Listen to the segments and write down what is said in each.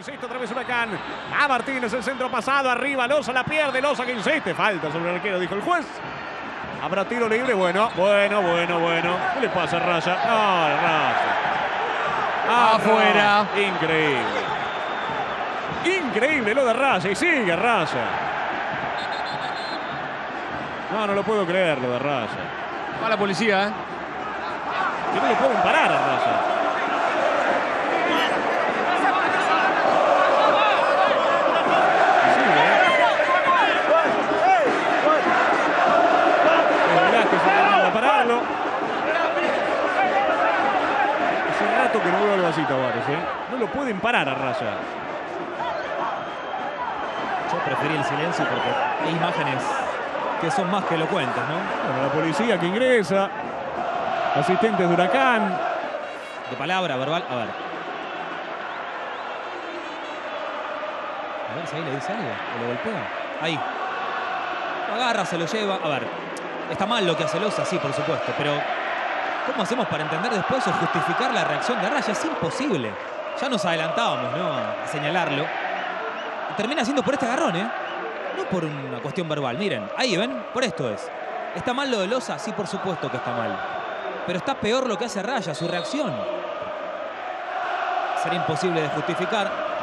Insiste otra vez Huracán. A Martínez, el centro pasado, arriba, Loza la pierde, Loza que insiste. Falta sobre el arquero, dijo el juez. Habrá tiro libre, bueno. ¿Qué le pasa a Raya? No, Raya. Afuera. No. Increíble. Increíble lo de Raya y sigue Raya. No lo puedo creer lo de Raya. Va la policía, ¿eh? Que no lo pueden parar a Raya. Pararlo. Hace rato que no veo algo así, Tavares, ¿eh? No lo pueden parar a Raya. Yo preferí el silencio porque hay imágenes que son más que elocuentes, ¿no? Bueno, la policía que ingresa. Asistentes de Huracán. De palabra, verbal. A ver si ahí le dice algo. O lo golpea. Ahí. Lo agarra, se lo lleva. A ver. Está mal lo que hace Loza, sí, por supuesto. Pero ¿cómo hacemos para entender después o justificar la reacción de Raya? Es imposible. Ya nos adelantábamos, ¿no? A señalarlo. Y termina siendo por este agarrón, ¿eh? No por una cuestión verbal. Miren, ahí, ¿ven? Por esto es. ¿Está mal lo de Loza? Sí, por supuesto que está mal. Pero está peor lo que hace Raya, su reacción. Sería imposible de justificar.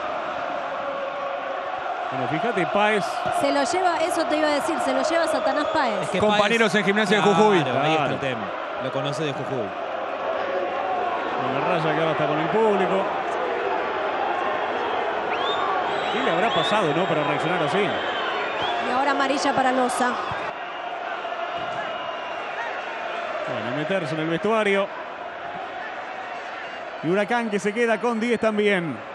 Bueno, fíjate, Páez. Se lo lleva, eso te iba a decir, se lo lleva Satanás Páez. Es que Compañeros en Gimnasia de Jujuy. Claro, ahí está el tema. Lo conoce de Jujuy. Bueno, Raya que ahora está con el público. ¿Qué le habrá pasado, no, para reaccionar así? Y ahora amarilla para Loza. Bueno, meterse en el vestuario. Y Huracán que se queda con 10 también.